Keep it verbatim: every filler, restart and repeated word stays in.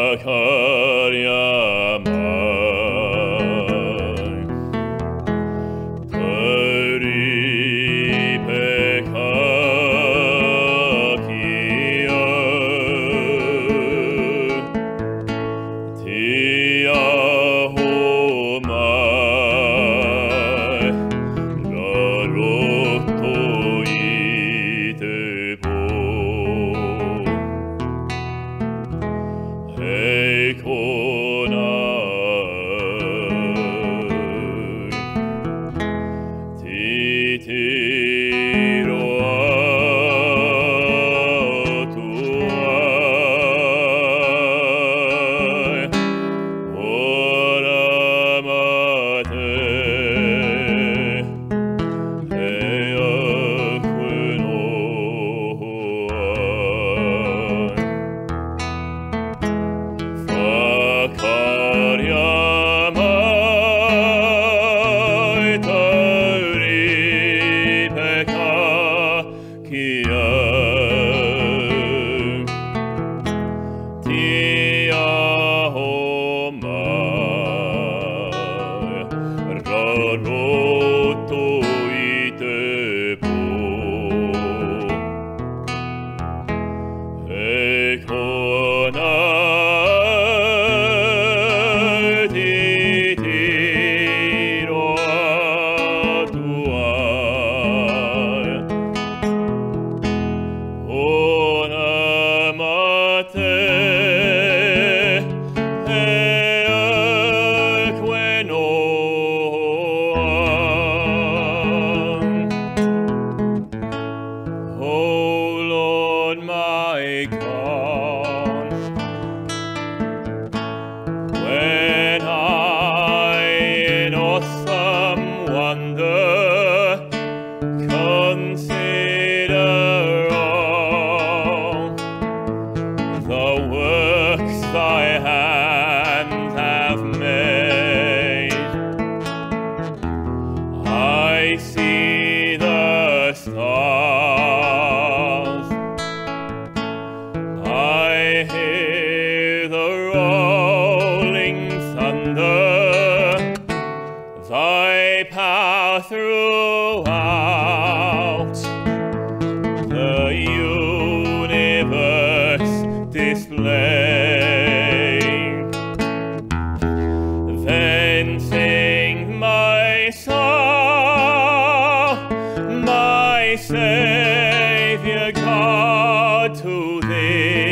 Whakaaria Mai, Paripe Kakio, Tiaho Mai, Garoto I te po. Hei konai, titiro atuai, ora mate, hei aquinoai. Whakaaria mai, tauripe kakio, tiaho mai, raroto I te po. Hei konai, titiro atuai, ona mate, hei aquinoai. Oh Lord my God, when I in awesome wonder consider all the works thy hands have made, I see the stars, I hear the rolling thunder, thy power throughout the universe displaying. Then sing my soul, my Saviour God, to thee.